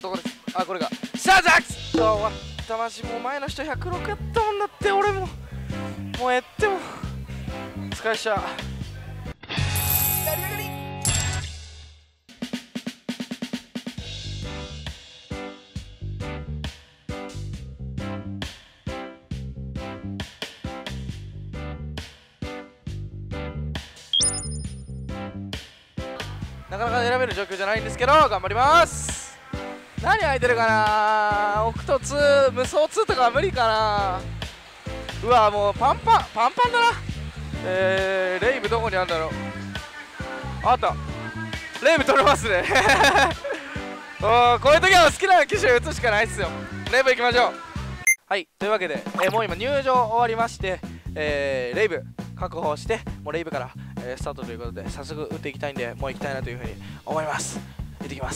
どこです。あ、これがシャーザックス。終わったマジ。もう前の人106やったもんだって。俺ももうやっても疲れちゃう。なかなか選べる状況じゃないんですけど頑張ります。何空いてるかな。オクト2、無双2とかは無理かな。うわもうパンパンだな。レイブどこにあるんだろう。あった、レイブ取れますねおー、こういう時は好きな機種打つしかないっすよ。レイブ行きましょう。はい、というわけで、もう今入場終わりまして、レイブ確保して、もうレイブから、スタートということで早速打っていきたいんで、もう行きたいなというふうに思います。行ってきます。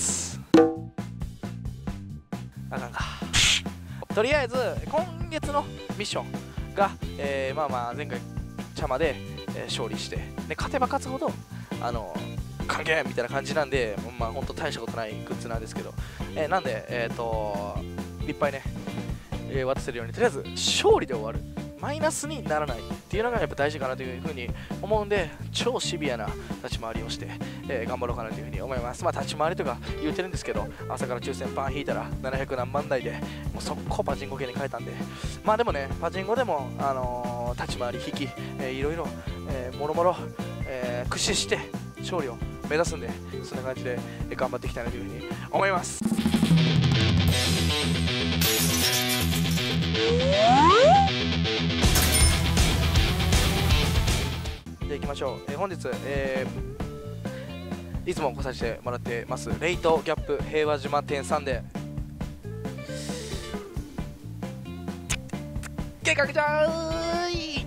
あかんか。とりあえず今月のミッションが、まあまあ前回チャマで、勝利して、で勝てば勝つほど還元みたいな感じなんで、まあ本当大したことないグッズなんですけど、なんでいっぱいね、渡せるようにとりあえず勝利で終わる、マイナスにならないっていうのがやっぱ大事かなというふうに思うんで、超シビアな立ち回りをして、頑張ろうかなというふうに思います。まあ立ち回りとか言うてるんですけど、朝から抽選パン引いたら700何万台でもう速攻パチンコ系に変えたんで、まあでもね、パチンコでも、立ち回り引き、いろいろ、もろもろ、駆使して勝利を目指すんで、そんな感じで頑張っていきたいなというふうに思います。でいきましょう。本日、いつも来させてもらってますレイトギャップ平和島店さんで計画じゃーい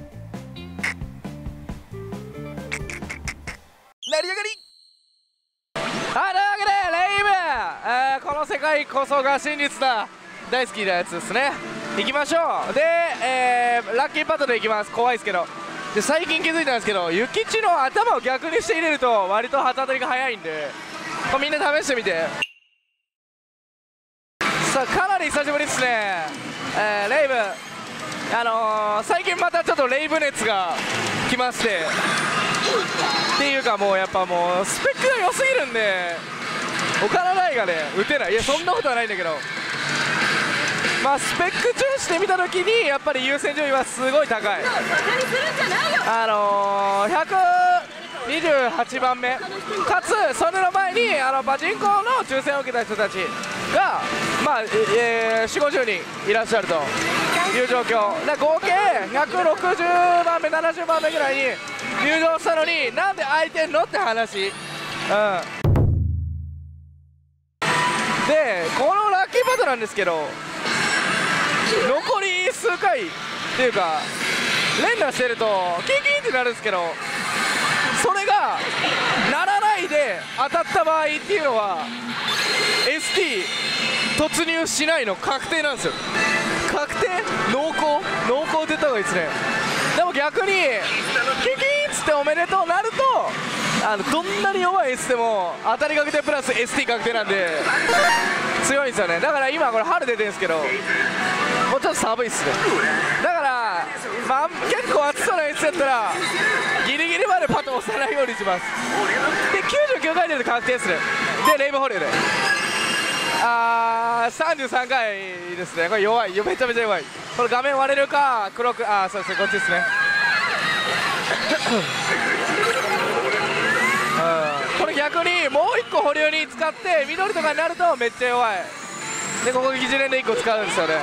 成り上がり。はい、というわけでレイブ、この世界こそが真実だ、大好きなやつですね。行きましょう。で、ラッキーパッドで行きます。怖いですけど。で最近気づいたんですけど、諭吉の頭を逆にして入れると割と旗当たりが早いんで、これみんな試してみて。さあかなり久しぶりですね、レイブ。最近またちょっとレイブ熱が来まして、っていうかもうやっぱもうスペックが良すぎるんで、岡田大がね打てない。いやそんなことはないんだけど、まあスペック重視で見たときにやっぱり優先順位はすごい高い。128番目かつそれの前にパチンコの抽選を受けた人たちがまあ、4050人いらっしゃるという状況で、合計160番目70番目ぐらいに入場したのになんで空いてんのって話。でこのラッキーパッドなんですけど、残り数回っていうか連打してるとキンキンってなるんですけど、それがならないで当たった場合っていうのは ST 突入しないの確定なんですよ。確定、濃厚って言った方がいいですね。でも逆にキンキンっつっておめでとうなるとどんなに弱い S でも当たり確定プラス ST 確定なんで強いんですよね。だから今これ春出てるんですけど、もうちょっと寒いっすね。だから、まあ、結構暑そうな S やったらギリギリまでパッと押さないようにします。で99回出ると確定ですね。でレイブホリューで33回ですね。これ弱い、めちゃめちゃ弱い。これ画面割れるか黒く、そうですね、こっちですねこれ逆にもう1個保留に使って緑とかになるとめっちゃ弱い。でここ疑似連で1個使うんですよね。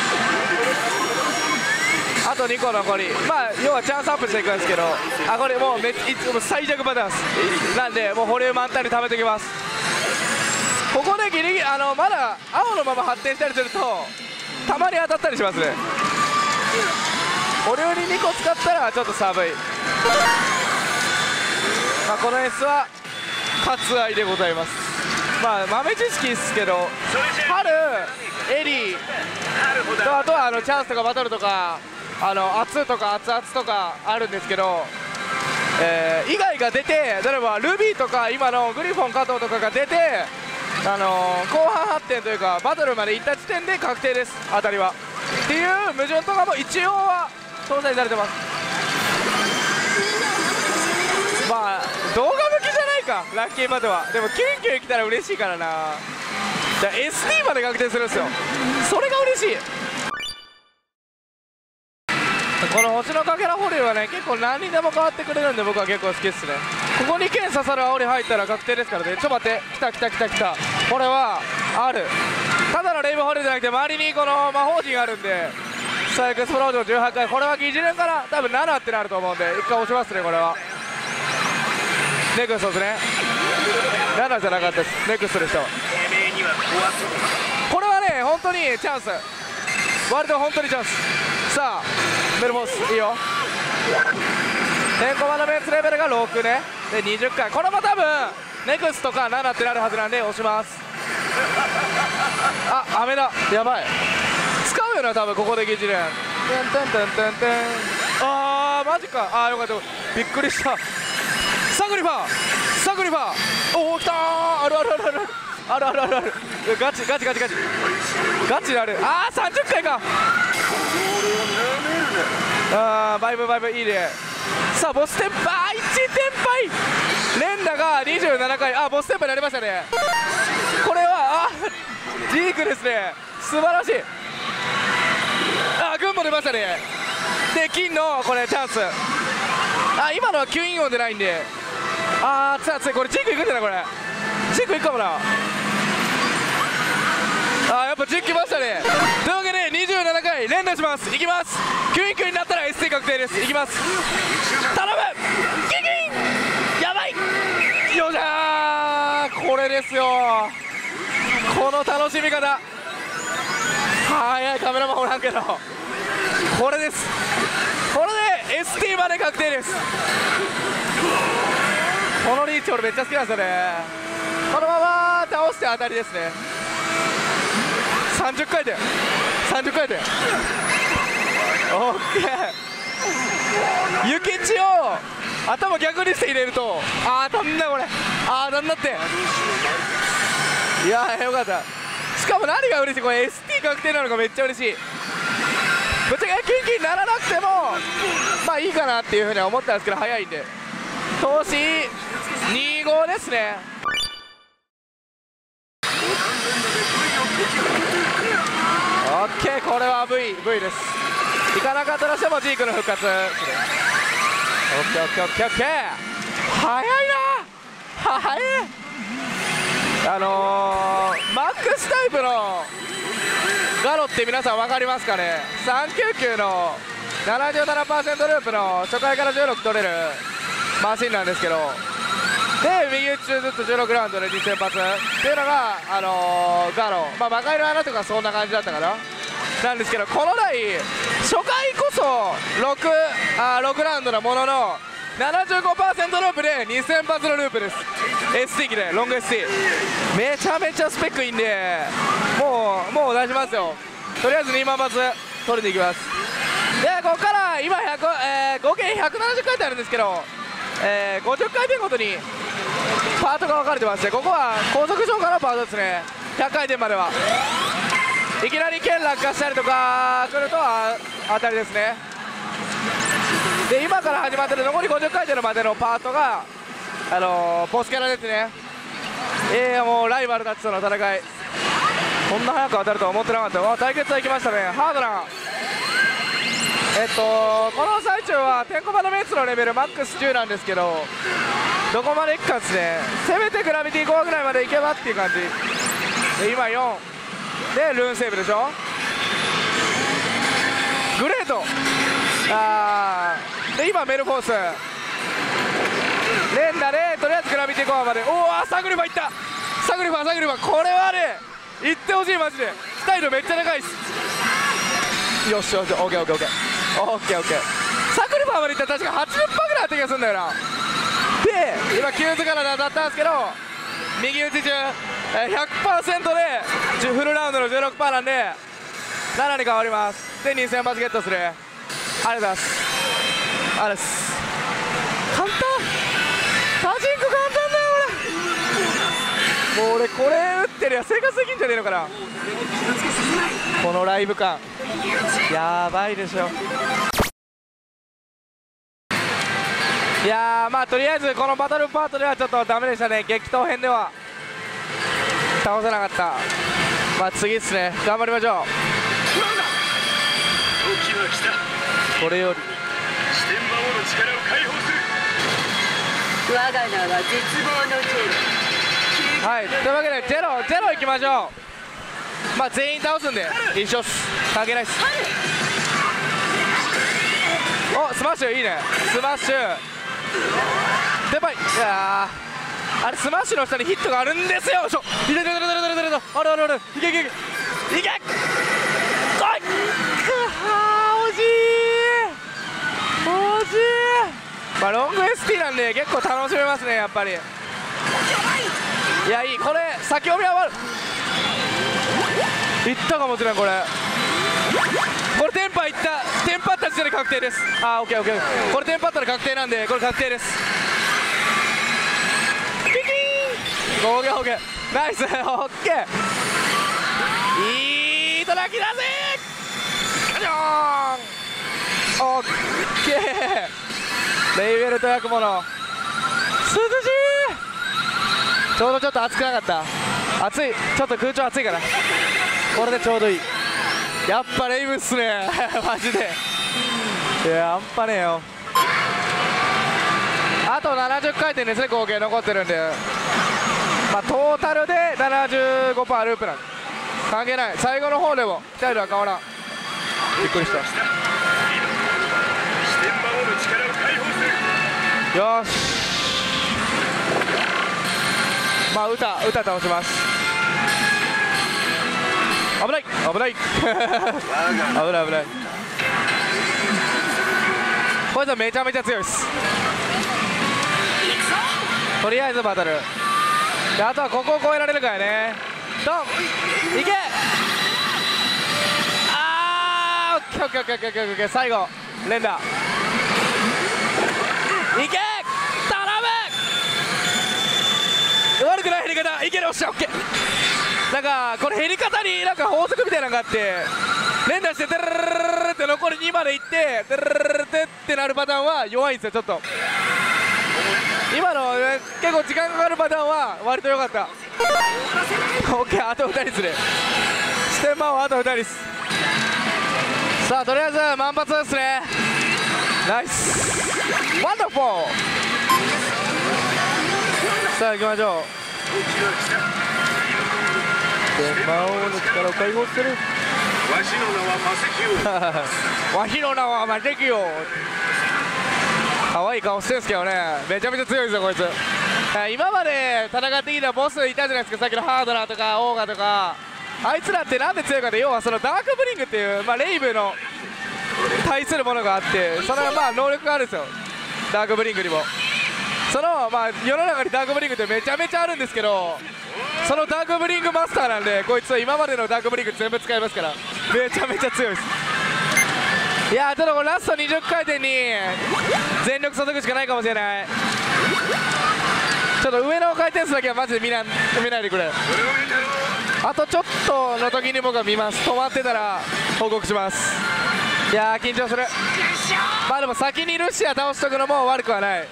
あと2個残り、まあ要はチャンスアップしていくんですけど、これもういつも最弱パターンです。なんでもう保留満タンに貯めておきます。ここでギリギリまだ青のまま発展したりするとたまに当たったりしますね。保留に2個使ったらちょっと寒い。まあこの S は割愛でございます。まあ豆知識ですけど、春エリーとあとはチャンスとかバトルとか熱とか熱々とかあるんですけど、以外が出て、例えばルビーとか今のグリフォン加藤とかが出て後半発展というかバトルまで行った時点で確定です、当たりはっていう矛盾とかも一応は搭載されてます。まあ動画向きじゃないかラッキーまでは。でもキュンキュン来たら嬉しいからな。じゃあ SD まで確定するんですよ、それが嬉しい。この星のかけら保留はね結構何にでも変わってくれるんで僕は結構好きですね。ここに剣刺さる煽り入ったら確定ですからね。ちょっと待って、来た来た来た来た、これはある。ただのレイブ保留じゃなくて周りにこの魔法陣があるんで、ストライクスプロージョン18回、これは疑似連かな、多分7ってなると思うんで一回押しますね。これはネクストですね、7じゃなかったです、ネクストでした。これはね本当にチャンス、割と本当にチャンス。さあメルボスいいよ。天コマのメンツレベルが6ね、で20回、これも多分ネクストか7ってなるはずなんで押します。あ、雨だ、やばい、使うよな多分ここで疑似連。あーマジか、あーよかった、びっくりした。サグリファー、サグリファー、おお来たー、あるあるあるあるあるあるあるある、ガチガチガチガチガチである。あー30回か、あーバイブバイブいいね。さあボステンパー1連敗、連打が27回、あボステンパーになりましたね。これはジークですね、素晴らしい。あ軍も出ましたね。で金のこれチャンス、あ今のは吸引音でないんで、あ熱い熱い、これジークいくんじゃない、これジークいくかもな。あやっぱ10来ましたね。というわけで27回連打します、いきます。吸引になったら ST 確定です、いきます、頼むキキン、やばいよっしゃー、これですよ、この楽しみ方。早い、カメラマンおらんけどこれです、これで ST まで確定です。このリーチ俺めっちゃ好きなんですよね。このまま倒して当たりですね。30回転30回転、オッケー。ユキチを頭逆にして入れると当たんな、これ当たんなって、いやーよかった。しかも何が嬉しい、これ ST 確定なのがめっちゃ嬉しい。ぶっちゃけキンキンならなくてもまあいいかなっていうふうには思ったんですけど、早いんで投資25ですね。オッケー、これは V です。いかなかったとしてもジークの復活。オッケーオッケーオッケーオッケー、早いな、早い。マックスタイプのガロって皆さん分かりますかね。399の 77% ループの初回から16取れるマシンなんですけど、で右打ちずっと16ラウンドで2000発っていうのがガロ、まあ魔界の穴とかそんな感じだったかな、なんですけど、この台初回こそ6ラウンドのものの 75% ループで2000発のループです。 ST 機でロング ST めちゃめちゃスペックいいんで、もう出しますよ。とりあえず2万発取りに行きます。でここから今合計170回転あるんですけど、50回転ごとにパートが分かれてまして、ここは高速上からのパートですね。100回転まではいきなり剣落下したりとか来ると当たりですね。で今から始まってる残り50回転までのパートがポスキャラですね。もうライバルたちとの戦い、こんな早く当たるとは思ってなかった。対決は行きましたね、ハードな。この最中は天コマのメンツのレベルマックス10なんですけど、どこまでいくかですね。せめてグラビティ5ぐらいまでいけばっていう感じで、今4でルーンセーブでしょ、グレート、で今メルフォース連打でとりあえずグラビティ5まで、おおサグリファいった、サグリファこれはねいってほしい、マジでスタイルめっちゃ高いっす。よしよし、オッケーオッケーオッケーオッケーオッケー。サグリファまでいったら確か 80% ぐらいあった気がするんだよな。で今9図から当たったんですけど、右打ち中 100% でフルラウンドの 16% なんで7に変わります。で2000発ゲットする。ありがとうございます。ありがとうございます。簡単、パチンコ簡単だよ俺。もう俺これ打っててるや生活できんじゃねえのかな。このライブ感やばいでしょ。いやー、まあとりあえずこのバトルパートではちょっとダメでしたね。激闘編では倒せなかった。まあ次っすね、頑張りましょう。これより我が名は絶望のジェロ。 はい、というわけでゼロいきましょう。まあ全員倒すんで一緒っす、関係ないっす。お、スマッシュいいね、スマッシュでばい。いやー、あれスマッシュの下にヒットがあるんですよ。いけいけいけいけいけいけ、あるあるある、いけいけいけいけ、来い、惜しい。惜しい。まあロング ST なんで結構楽しめますね、やっぱり。いや、いい、これ先読みはいったかもしれん。これテンパいった、テンパった時点で確定です。あー、オッケーオッケー、これテンパったら確定なんで、これ確定です。キキーン、オッケーオッケー、ナイス、オッケー、いい叩きだぜー、カチョーン、オッケー、レイベルと焼くもの、涼しい。ちょうどちょっと暑くなかった、暑い、ちょっと空調暑いから、これでちょうどいい。やっぱレイブっすねマジで。いや、半端ねえよ。あと70回転ですね、合計残ってるんで、まあトータルで 75% ループなんで関係ない。最後の方でも期待度は変わらん。びっくりした。よし、まあ歌倒します。危ない危ない危ない危ない。こいつはめちゃめちゃ強いです。とりあえずバトルで、あとはここを越えられるからね。ドン、いけ。あー、オッケーオッケーオッケーオッケーオッケー、最後連打いけ、頼む。悪くない減り方、いける、おっしゃ、オッケー。なんかこれ減り方になんか法則みたいなのがあって、連打してテルルルルルって残り2までいってテルルルルルってなるパターンは弱いんですよ。ちょっと今の、ね、結構時間かかるパターンは割と良かった。オッケー、あと2人ですね。ステンマンはあと2人です。さあとりあえず万発ですね。ナイス、ワンダフォー。さあ行きましょう。魔王の力を解放する。わしの名はマセキオ。わしの名はマセキオ。可愛い顔してるんですけどね、めちゃめちゃ強いですよこいつ。今まで戦ってきたボスいたじゃないですか、さっきのハードラーとかオーガとか。あいつらってなんで強いかって、要はそのダークブリングっていう、まあ、レイブの対するものがあって、そのまあ能力があるんですよ、ダークブリングにも。そのまあ世の中にダークブリングってめちゃめちゃあるんですけど、そのダークブリングマスターなんで、こいつは今までのダークブリング全部使いますから、めちゃめちゃ強いです。いやー、ちょっとこのラスト20回転に全力注ぐしかないかもしれない。ちょっと上の回転数だけはマジで見ないでくれ。あとちょっとの時に僕は見ます。止まってたら報告します。いやー緊張する。まあでも先にルシア倒しとくのも悪くはない。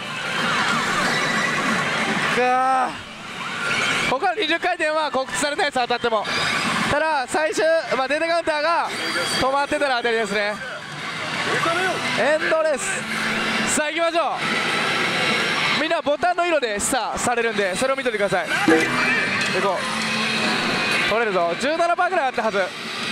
ここから20回転は告知されたやつ当たっても、ただ最終、まあ、データカウンターが止まってたら当たりですね。エンドレス。さあ行きましょう。みんなボタンの色で示唆されるんで、それを見といてください。行こう。取れるぞ。17% ぐらいあったはず。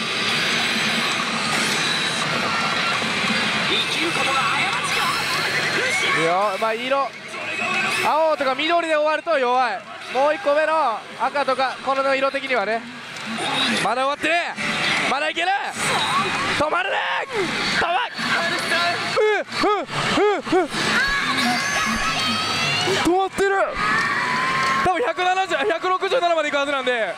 いいよ、まあ色青とか緑で終わると弱い。もう1個目の赤とかこの色的にはね、まだ終わってねえ、まだいける、止まるね、止まる、止まってる。多分167までいくはずなんで、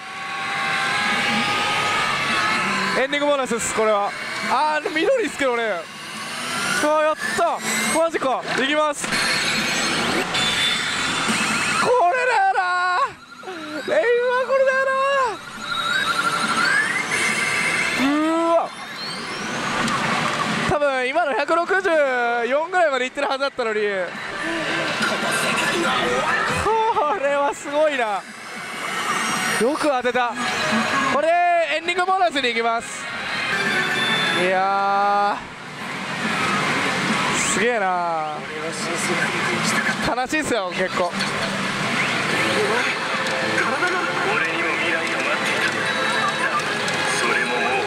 エンディングボーナスです、これは。あー、緑ですけどね。あー、やった、マジか。いきます。これだよな、レイブはこれだよな。 164ぐらいまでいってるはずだったのに、これはすごいな。よく当てた。これエンディングボーナスに行きます。いやーすげえな。悲しいっすよ結構。 俺にも未来が待っていた。それももう終わった。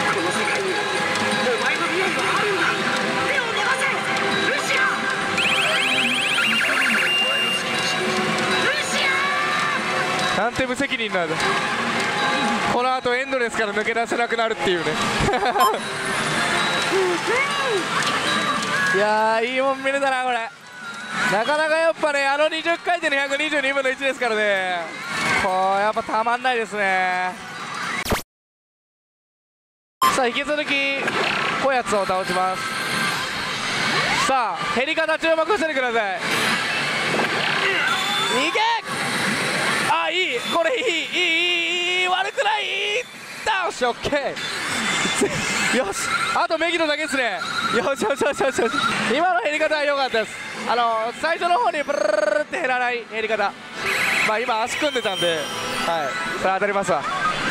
この世界にはお前の未来があるんだ。手を伸ばせルシア。お前の好きにしろルシア。 なんて無責任なんだ。この後エンドレスから抜け出せなくなるっていうねいやーいいもん見れたなこれ。なかなかやっぱね、あの20回転の122分の1ですからね、こうやっぱたまんないですね。さあ引き続きこやつを倒します。さあ減り方注目しててください。いけ、あ、いい、これいい悪くない、いったよし、オッケーよし、あとメギロだけですね。よしよしよしよしよし、今の減り方は良かったです。最初の方にブルルルルって減らない減り方、まあ今足組んでたんで、はい、それ当たりますわ。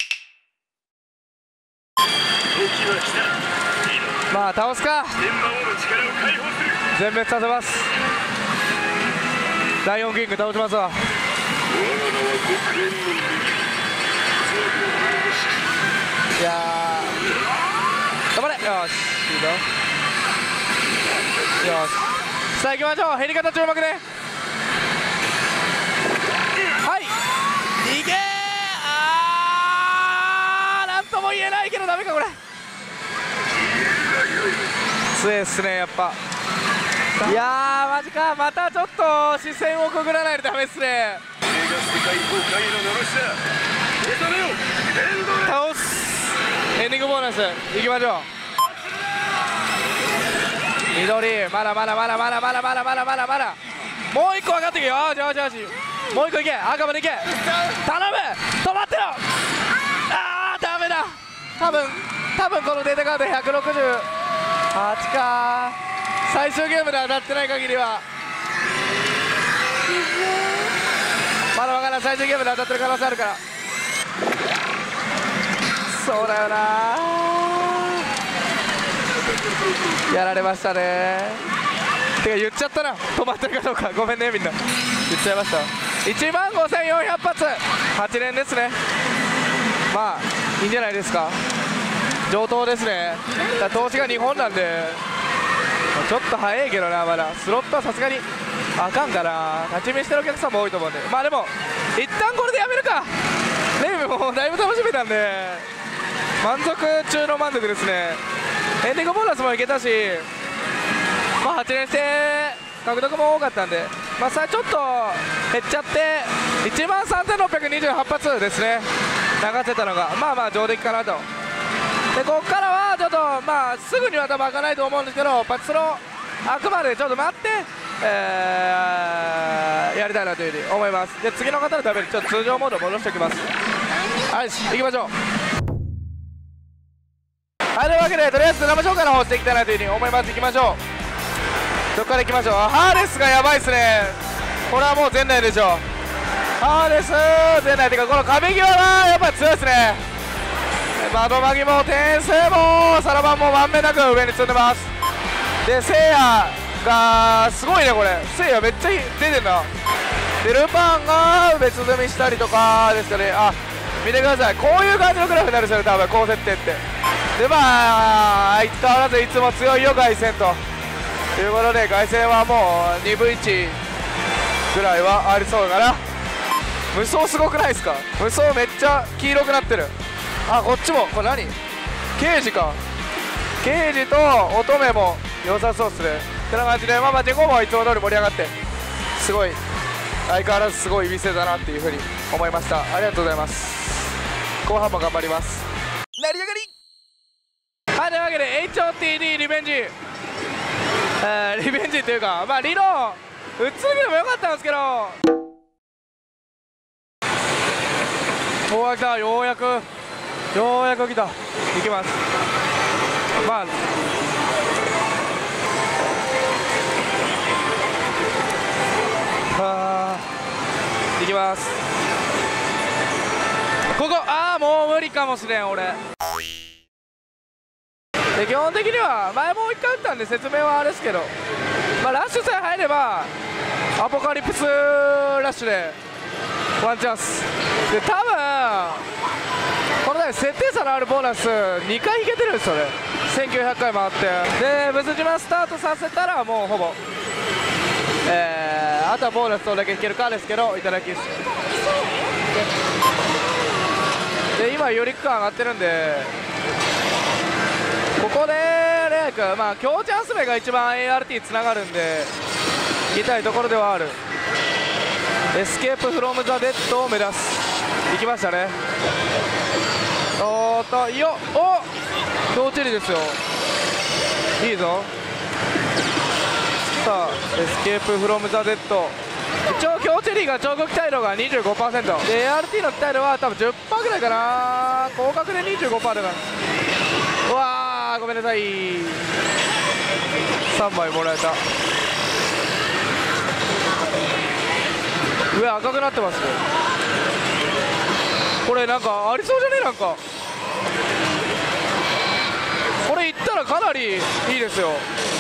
まあ倒すか、全滅させます。ライオンキング倒しますわ。いやー頑張れ、よしいいぞ、よし、さあ行きましょう。減り方注目ね。はい、いけー、なんとも言えないけどダメかこれ。強いっすねやっぱ。いやーマジか、またちょっと視線をくぐらないとダメっすね。倒す。エンディングボーナスいきましょう。緑、まだまだまだまだまだまだまだまだまだ、もう一個上がっていくよ。よしよしよし、もう一個いけ、赤までいけ、頼む、止まってろ。あーダメだ、多分このデータカード168か、最終ゲームで当たってない限りはまだわからん。最終ゲームで当たってる可能性あるから、そうだよな、やられましたね。てか言っちゃったな、止まってるかどうか、ごめんねみんな、言っちゃいました。15400発、8連ですね。まあいいんじゃないですか、上等ですね。だ投資が2本なんでちょっと早いけどな、まだスロットはさすがにあかんかな。立ち見してるお客さんも多いと思うんで、まあでも一旦これでやめるかね。もうだいぶ楽しめたんで満足中の満足ですね。エンディングボーナスもいけたし、まあ8連して獲得も多かったんで、まあさちょっと減っちゃって13628発ですね、流せたのがまあまあ上出来かなと。でここからはちょっとまあすぐには多分開かないと思うんですけど、パチスロ開くまでちょっと待って、やりたいなというふうに思います。で次の方のためにちょっと通常モード戻しておきます。はい、行きましょう。はい、というわけでとりあえず生紹介の方していきたいなというふうに思います。行きましょう。どっから行きましょう。ハーレスがやばいっすね。これはもう全内でしょう。ハーレス全内っていうか、この壁際がやっぱり強いっすね。窓マギも転生もサラバンもまんべんなく上に積んでます。でせいやがすごいね、これせいやめっちゃ出てんな。でルパンが別積みしたりとかですかね。あ、見てください、こういう感じのグラフになるんですよ多分、高設定って。でまあ相変わらずいつも強いよ凱旋ということで、凱旋はもう2分1ぐらいはありそうだな。無双すごくないですか。無双めっちゃ黄色くなってる。あ、こっちもこれ何、刑事か、刑事と乙女も良さそうっすね。ってな感じで、まあまあデコもいつも通り盛り上がって、すごい相変わらずすごい店だなっていうふうに思いました。ありがとうございます。後半も頑張ります。成り上がり。はい、というわけで HOTD リベンジ、リベンジというか、まあリノ打つぎでもよかったんですけど、おー来た、ようやく来た。いきます。まあいきます。ここもう無理かもしれん俺。で基本的には前もう1回打ったんで説明はあれですけど、ラッシュさえ入ればアポカリプスラッシュでワンチャンスで、多分このね設定差のあるボーナス2回引けてるんですよね。1900回回ってでブス島スタートさせたらもうほぼあとはボーナスどれだけ引けるかですけど、いただきです。で今より区間上がってるんで、ここでレイク強チャンス目が一番 ART つながるんで行きたいところではある。エスケープフロムザデッドを目指す。行きましたね。いいよ。強チェリですよ。いいぞ。さあエスケープフロムザデッド、一応強チェリーが超極耐度が 25% で ART の耐度は多分 10% ぐらいかな。広角で 25% だから、うわーごめんなさい。3枚もらえた。上赤くなってますよ。これなんかありそうじゃねえ。なんかこれいったらかなりいいですよ。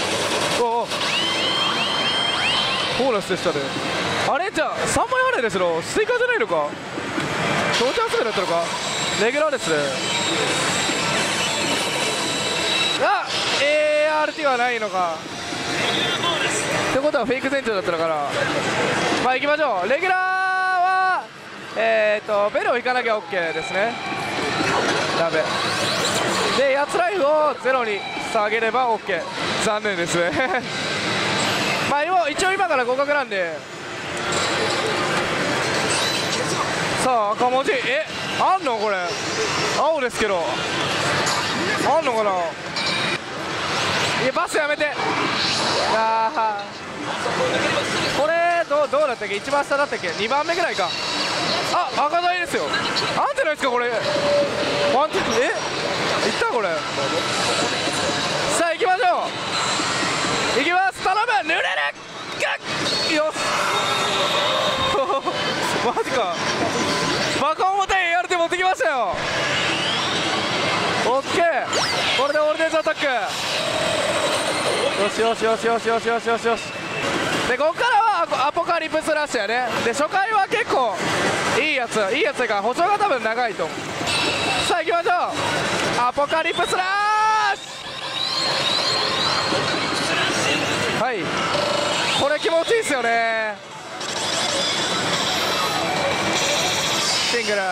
ボーナスでしたね。あれじゃあ3枚払いですのスイカじゃないのか。強チャンス目だったのか。レギュラーですね。ART はないのかってことはフェイク船長だったのかな。行きましょう。レギュラーはベルを引かなきゃ OK ですね。ダメでやつライフを0に下げれば OK。 残念ですね一応今から合格なんで、さあ赤文字あんのこれ。青ですけどあんのかな。いやバスやめて。これどうだったっけ。一番下だったっけ。2番目ぐらいか。赤台ですよ。あんじゃないですかこれ。ワンチャンいったこれ。さあ行きましょう。行きます。頼む。濡れるよしマジか。バカ重たい ART 持ってきましたよ。オッケー。これでオールデンズアタック。よしよしよしよしよしよしよしよし。でここからはアポカリプスラッシュやね。で初回は結構いいやつが補償が多分長いと思う。さあ行きましょう。アポカリプスラッシュ。はいこれ気持ちいいっすよね。シングル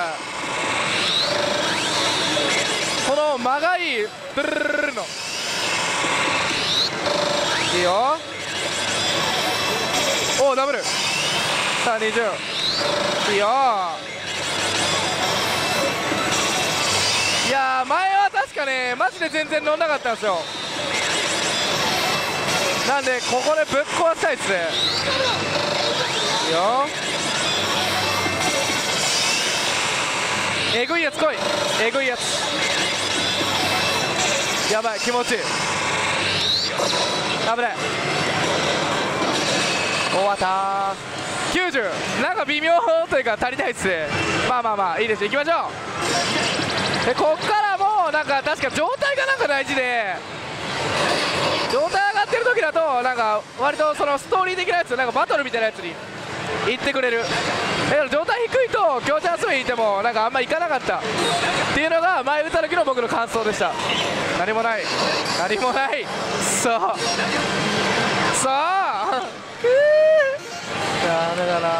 この間がいいブルルルルのいいよ。ダブル。さあ20いいよ。いや前は確かねマジで全然乗んなかったんですよ。なんでここでぶっ壊したいっすね。いいよ。えぐいやつ来い。えぐいやつやばい気持ちいい。危ない。終わった90。なんか微妙というか足りないっすね。まあいいです。行きましょう。でこっからもなんか確か状態がなんか大事で、状態上がってる時だとなんか割とそのストーリー的なやつなんかバトルみたいなやつに行ってくれる。だから状態低いと強チャンス目にいてもなんかあんま行かなかったっていうのが前打った時の僕の感想でした。何もない何もない。そうダメだな。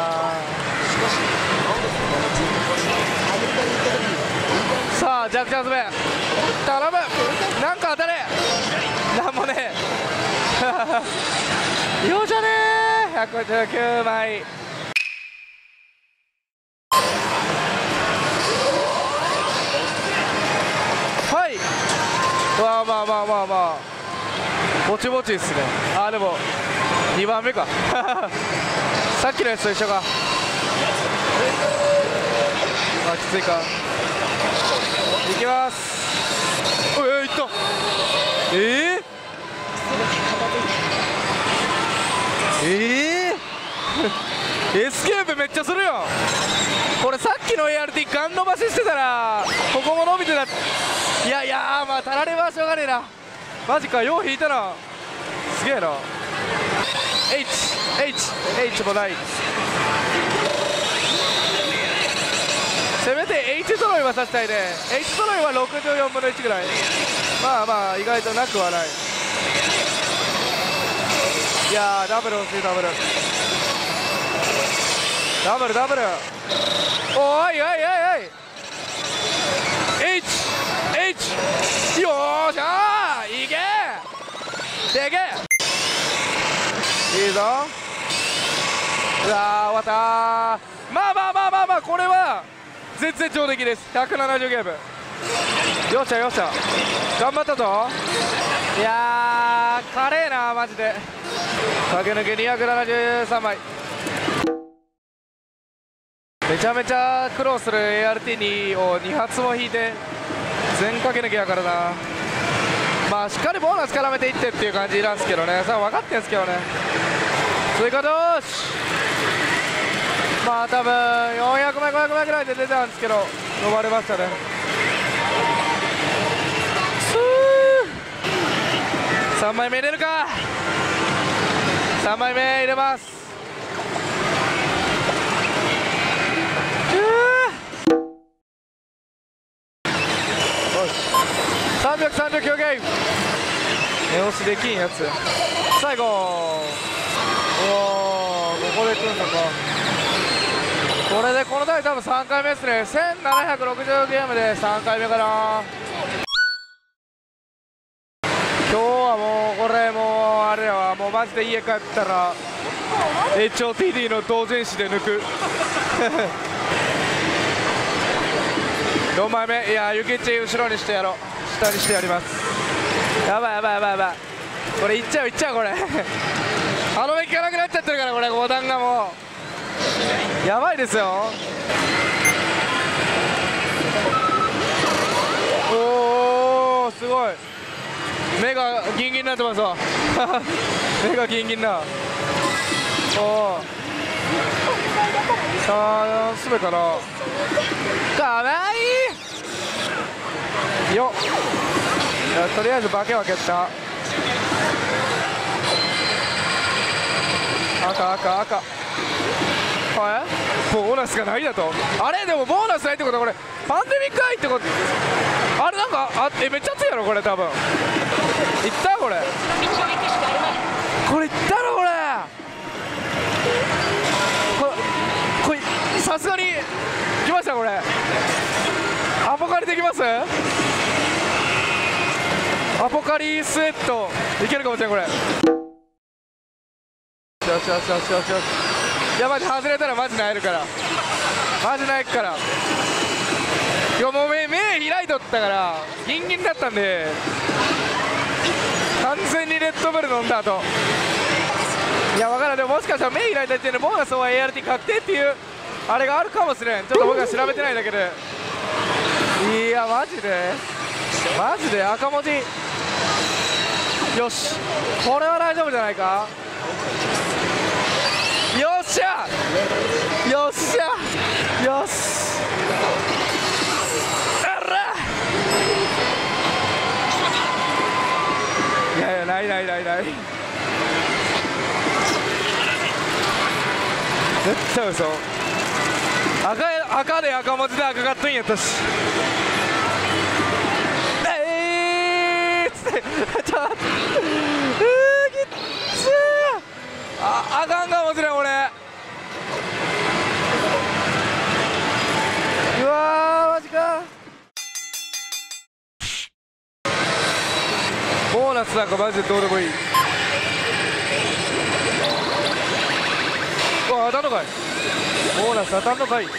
さあ弱チャンス目頼む。なんか当たれ。なんもねえようじゃねえ。119枚。はいまあぼちぼちですね。でも2番目かさっきのやつと一緒か。きついか。いきます。いったっちゃするよ。これさっきの ART ガン伸ばししてたらここも伸びてた。いやいや、まあたられはしょうがねえな。マジか、よう引いたな。すげえな。H もない。せめて H 揃いはさせたいね。H 揃いは64分の1ぐらい。まあまあ意外となくはない。いやー、ダブル欲しい。ダブルおいおいおいおい H よーしゃー、いけでけいいぞ。うわー、終わったー。まあこれは全然上出来です。170ゲーム。よっしゃ頑張ったぞ。いやー、華麗なマジで。駆け抜け273枚。めちゃめちゃ苦労する ART2 を2発も引いて全駆け抜けやからな。まあしっかりボーナス絡めていってっていう感じなんですけどね。さあ分かってんすけどね。追加投資、まあ多分400枚500枚ぐらいで出たんですけど呼ばれましたね。3枚目入れるか。3枚目入れます。339ゲーム。寝押しできんやつ。最後。おお、ここで来るのか。これでこの台多分3回目ですね。1760ゲームで3回目かな。今日はもうこれもうあれやわ。もうマジで家帰ったら HOTD の同人誌で抜く。4枚目。いや、ユキッチ後ろにしてやろう。下にしてやります。やばい。これいっちゃうこれ。あの目効かなくなっちゃってるからこれボタンがもうやばいですよ。おお、すごい。目がギンギンになってますわ。目がギンギンな。おお、さあすべかな。かわいいよ。いや、とりあえず化けは蹴った。赤。ボーナスがないだと。あれでもボーナスないってことはこれパンデミックアイってこと。あれなんかめっちゃ熱いやろこれ。多分いったこれいったろこれさすがに来ましたこれ。アポカリできます。アポカリスウェットいけるかもしれんこれ。よし。いやマジ外れたらマジなえるから。マジなえっから。いやもう目開いとったからギンギンだったんで完全にレッドブル飲んだ後。いや分からん。でももしかしたら目開いた時点でボーナスは ART 確定っていうあれがあるかもしれん。ちょっと僕は調べてないだけで。いやマジで赤文字。よし、これは大丈夫じゃないか。よっしゃよしあら。いやない絶対嘘。赤で赤文字で赤かっとんやったし。つってちょっときっつー。あかんかもしれん俺。うわーマジか。ボーナスなんかマジでどうでもいい。うわ当たんのかい。ボーナス当たんのかい。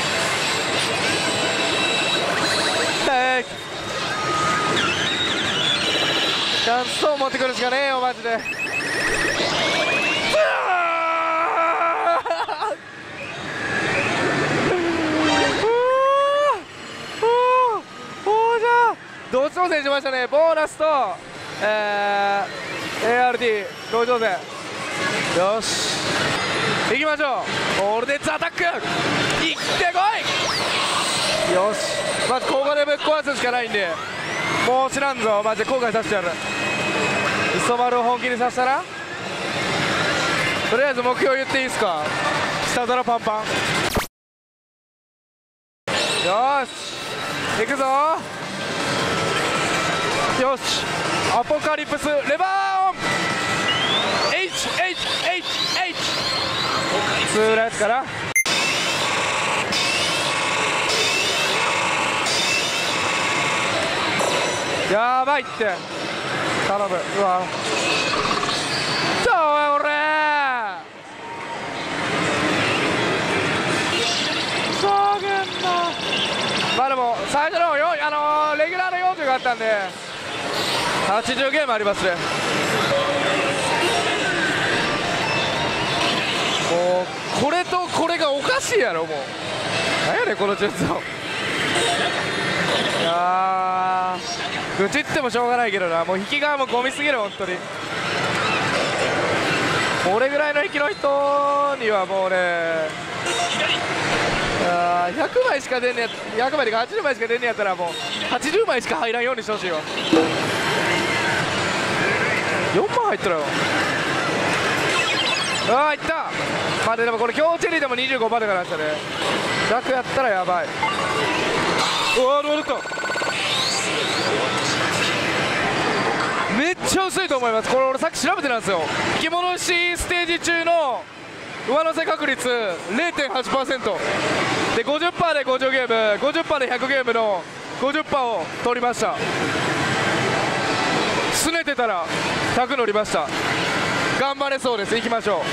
チャンスを持ってくるしかねえよマジで。同挑戦しましたね。ボーナスと、ART 同挑戦。よし行きましょう。オールデッツアタック、行ってこい。よし、まずここでぶっ壊すしかないんで、もう知らんぞ、マジで後悔させてやる。磯丸を本気にさせたら、とりあえず目標言っていいですか。下皿パンパン。よーし行くぞ。よし、アポカリプスレバーオン。 HHHH ツーライスからやばいって頼む。うわちょおい俺そうげんな。まあでも最初のレギュラーの40があったんで80ゲームありますね。もうこれとこれがおかしいやろ。もう何やねんこの順序。いやー愚痴ってもしょうがないけどな、もう引きがもうゴミすぎる本当に。俺ぐらいの引きの人にはもうね、100枚しか出んねや、100枚でか80枚しか出んねやったらもう80枚しか入らんようにしてほしいわ。4万入ったらよ。ああいった。まあでもこれ強チェリーでも25までからでしたね。100やったらやばい。うわどうだった。めっちゃ薄いと思います。これ俺さっき調べてたんですよ。生き物師ステージ中の上乗せ確率 0.8% で 50% で50ゲーム 50% で100ゲームの 50% を取りました。すねてたら100乗りました。頑張れそうです。行きましょう。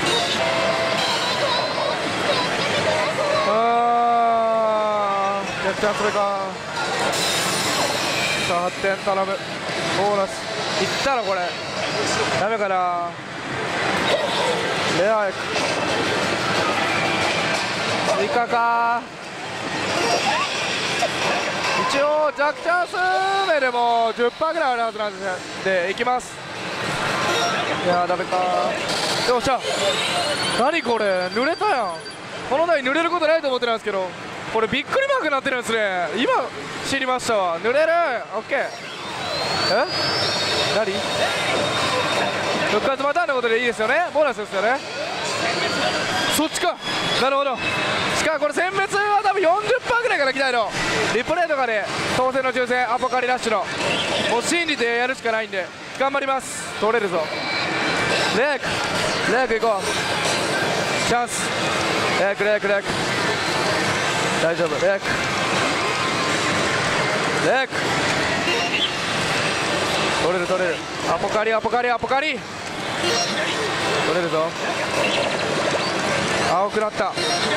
逆チャンス目か。さあ8点頼む。ボーナスいったらこれダメかな。レアエク追加か。一応弱チャンス目でも 10% ぐらいあるはずなんでいきます。いやーダメか。よっしゃ。何これ濡れたやん。この台濡れることないと思ってたんですけど、これびっくりマークになってるんですね。今知りましたわ。濡れる。オッケー。何復活パターンのことでいいですよね。ボーナスですよね。そっちか。なるほど。しかもこれ殲滅は多分 40% ぐらいから来たいの。リプレイとかで当選の抽選アポカリラッシュのもう信じてやるしかないんで頑張ります。取れるぞ。レイク行こう。チャンス。レイク大丈夫。レイク取れる。アポカリ取れるぞ。青くなった。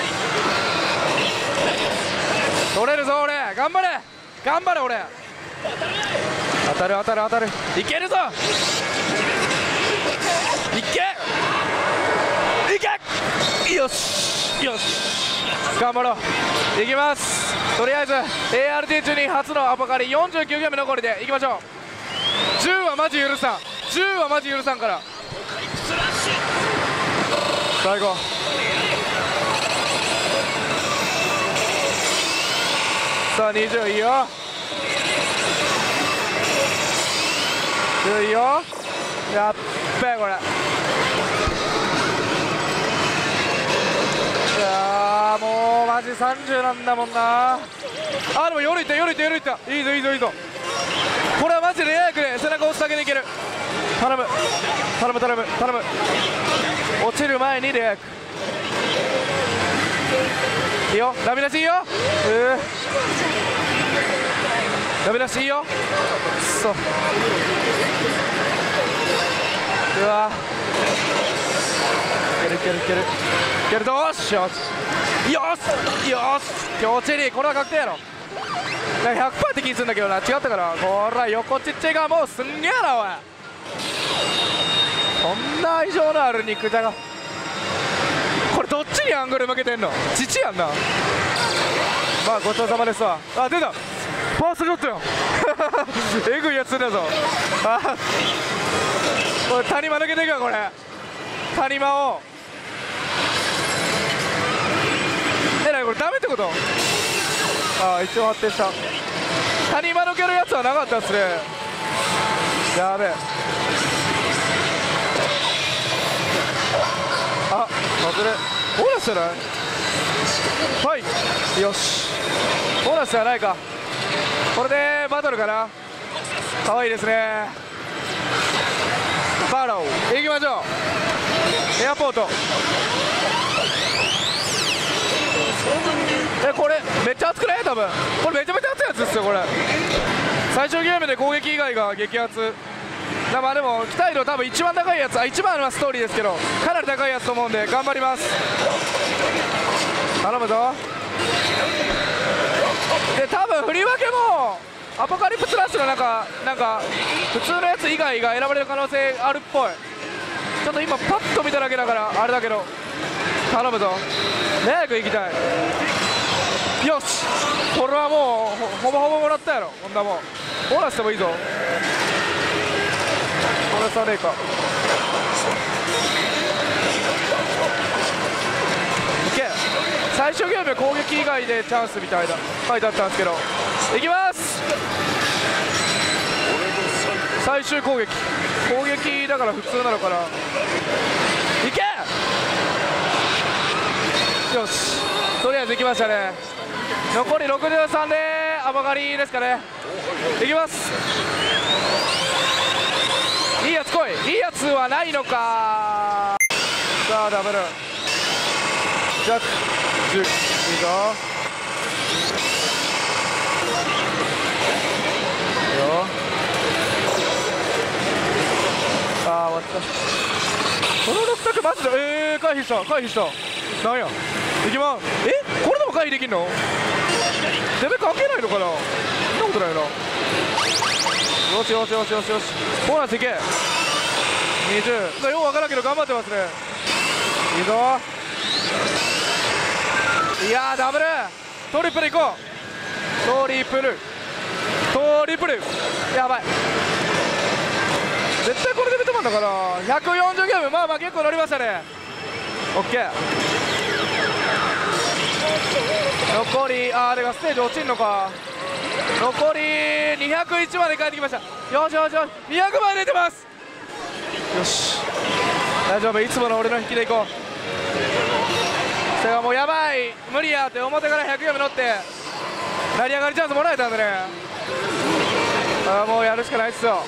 取れるぞ俺。頑張れ俺。当たる。いけるぞ。いけよし頑張ろう。いきます。とりあえず ART 中に初のアポカリ49ゲーム残りでいきましょう。10はマジ許さんから最後。さあ20いいよ。10いいよ。やっべえこれ。いやーもうマジ30なんだもんな。あでも夜いった。いいぞ。これはマジでレア役で背中押すだけでいける。頼む。落ちる前にレア役いいよ。ダメ出しいいよ。ダメ出しいいよ。くそ。うわいけるぞ。よし強チェリーこれは確定やろ。100% って気にするんだけどな。違ったから。こら横ちっちゃいがもうすんげえなおい。こんな愛情のある肉じゃが。これどっちにアングル負けてんの。父やんな。まあごちそうさまですわ。あ出たファーストショットよえぐいやつだぞ。これ谷間抜けていくわ。これ谷間をこれダメってこと？ああ、一応発展した。谷間抜けるやつはなかったっすね。やべえ。あ、外れ。ボーナスじゃない？はい、よし。ボーナスじゃないか。これでバトルかな。かわいいですね。ファロー行きましょう。エアポート。これめっちゃ熱くない？多分これめちゃめちゃ熱いやつですよ。これ最初ゲームで攻撃以外が激アツ。まあでも期待度多分一番高いやつ、一番はストーリーですけどかなり高いやつと思うんで頑張ります。頼むぞ。で多分振り分けもアポカリプスラッシュのなんか普通のやつ以外が選ばれる可能性あるっぽい。ちょっと今パッと見ただけだからあれだけど頼むぞ。早く行きたい。よし、これはもうほぼほぼもらったやろ。こんなもんボーナスでもいいぞ。ボーナスはねえか。いけ。最初ゲーム攻撃以外でチャンスみたいな書いてあったんですけどいきます。最終攻撃だから普通なのかな。いけ。よし、とりあえず行きましたね。残り63でアボガリですかね。いきます。いいやつ来い。いいやつはないのか。さあダブルジャック10いいぞ。いいよ。ああ終わった。この6択マジで回避したなんや。いきます。これでも回避できんの？レベル関係ないのかな。そんなことないな。よしよしよしよしよし。ボーナスいけ。20。ようわからんけど頑張ってますね。いいぞ。いやーダブルトリプルいこう。トリプルやばい。絶対これで見てもんだから140ゲームまあまあ結構乗りましたね。オッケー。残りあれがステージ落ちんのか。残り201まで帰ってきました。よしよしよし200まで出てます。よし大丈夫。いつもの俺の引きでいこう。それがもうやばい無理やって表から100ゲーム乗って成り上がりチャンスもらえたんでね。もうやるしかないっすよ。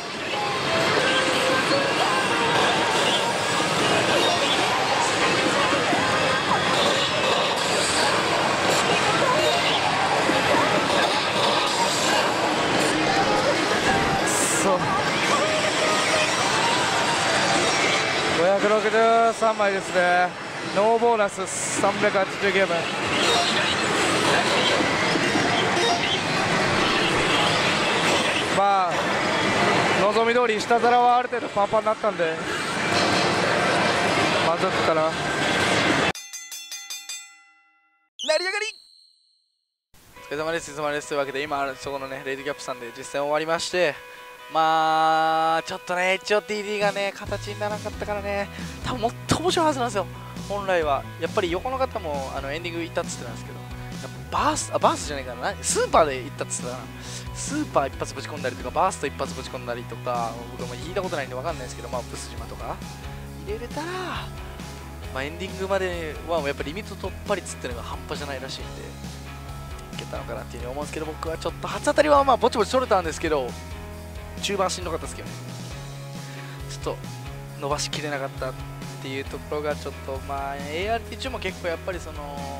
そう563枚ですね。ノーボーナス380ゲーム。まあ望み通り下皿はある程度パンパンになったんで満足かな。成り上がりお疲れ様です。いつもです。というわけで今そこのねレイディキャップさんで実戦終わりまして、まあちょっとね HOTD がね形にならなかったからね多分もっと面白いはずなんですよ。本来はやっぱり横の方もエンディング行ったっつってたんですけど、バースじゃないかな、スーパーで行ったっつってたな。スーパー一発ぶち込んだりとかバースト一発ぶち込んだりとか僕も聞いたことないんで分かんないですけど、まあブス島とか入れれたら、まあ、エンディングまではやっぱりリミット突破率っていうのが半端じゃないらしいんでいけたのかなっていうふうに思うんですけど、僕はちょっと初当たりはまあぼちぼち取れたんですけど中盤しんどかったですけどね、ちょっと伸ばしきれなかったっていうところがちょっとまあ ART 中も結構やっぱりその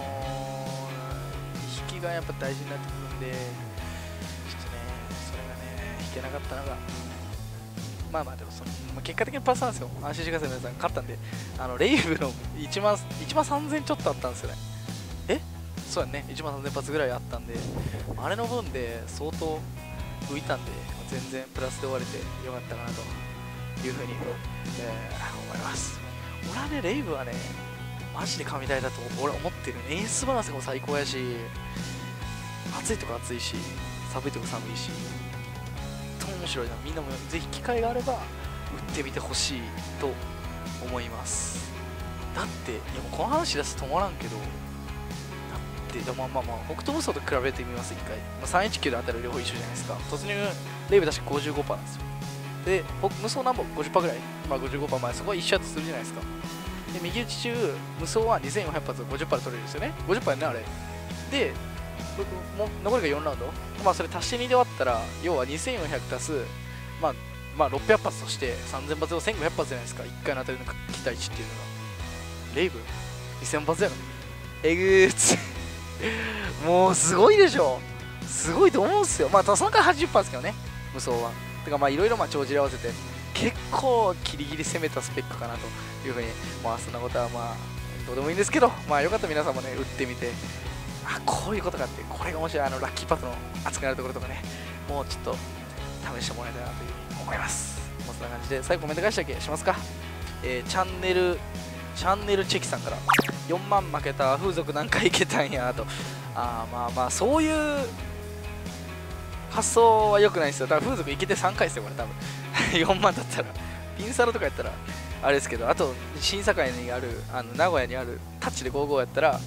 引きがやっぱ大事になってくるんで、ちょっとねそれがね引けなかったのがまあまあでもその、まあ、結果的にパスなんですよ。安心してください皆さん、勝ったんでレイブの1万3000ちょっとあったんですよね。そうやね、1万3000発ぐらいあったんであれの分で相当浮いたんで全然プラスで終われてよかったかなというふうに、思います。俺はねレイブはねマジで神台だと俺思ってる。演出バランスも最高やし暑いとこ暑いし寒いとこ寒いしと面白いな。みんなもぜひ機会があれば打ってみてほしいと思います。だっていやもうこの話出すと止まらんけど、だっってまあ北斗無双と比べてみます。1回、319で当たる両方一緒じゃないですか。突入レイブ確か 55% なんですよ。で無双なんぼ 50% ぐらい、55%前、そこは一緒やとするじゃないですか。で右打ち中無双は2400発 50% で取れるんですよね。 50% やねあれで、もう残りが4ラウンド、それ足して2で割ったら要は2400足す600発として3000発を1500発じゃないですか。1回の当たりの期待値っていうのが。レイブ2000発やろ。えぐーつもうすごいでしょ。すごいと思うんすよ。その回80%ですけどね、無双は。てかいろいろ帳尻合わせて結構ギリギリ攻めたスペックかなというふうに、そんなことはどうでもいいんですけど、よかったら皆さんもね打ってみて、こういうことかって、これが面白い、ラッキーパッドの熱くなるところとかね、もうちょっと試してもらえたらなというふうに思います。そんな感じで最後コメント返しだけしますか。チャンネルチェキさんから4万負けた風俗何回いけたんやと。そういう発想は良くないですよ。だから風俗いけて3回ですよこれ多分4万だったら。ピンサロとかやったらあれですけど、あと新堺にある名古屋にあるタッチで55やったら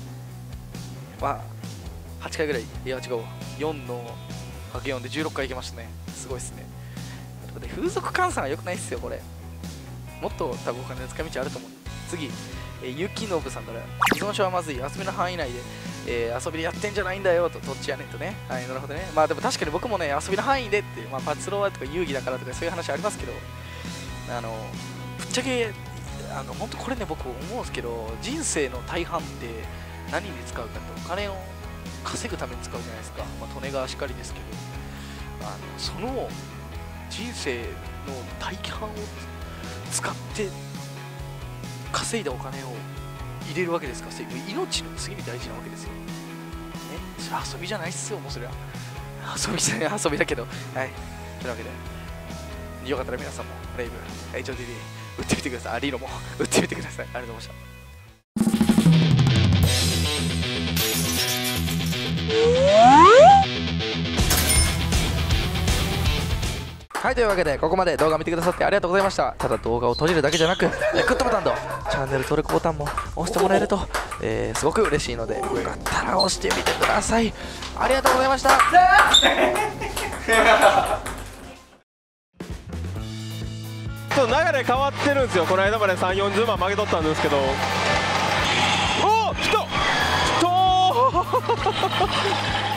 8回ぐらい、いや違う、4の ×4 で16回いけましたね。すごいっすね。風俗換算は良くないっすよこれ。もっと多分お金の使い道あると思う。次、ゆきのぶさんから、依存症はまずい、遊びの範囲内で、遊びでやってんじゃないんだよと、どっちやねんとね。なるほどね。でも確かに僕もね、遊びの範囲でって、パツローとか遊戯だからとかそういう話ありますけど、ぶっちゃけ、本当これね、僕思うんですけど、人生の大半って何に使うかって、お金を稼ぐために使うじゃないですか。利根川しかりですけど、その人生の大半を使って稼いだお金を入れるわけですから、命の次に大事なわけですよ。ね、それ遊びじゃないっすよ、もうそれは。遊びじゃない、遊びだけど。はい。というわけで、よかったら皆さんもレイブ、HOTD 打ってみてください。リーロも打ってみてください。ありがとうございました。はい、というわけでここまで動画を見てくださってありがとうございました。ただ動画を閉じるだけじゃなく、グッドボタンとチャンネル登録ボタンも押してもらえると、すごく嬉しいので、よかったら押してみてください。ありがとうございました。 ちょっと流れ変わってるんですよ。この間まで3、40万負け取ったんですけど、おお、来た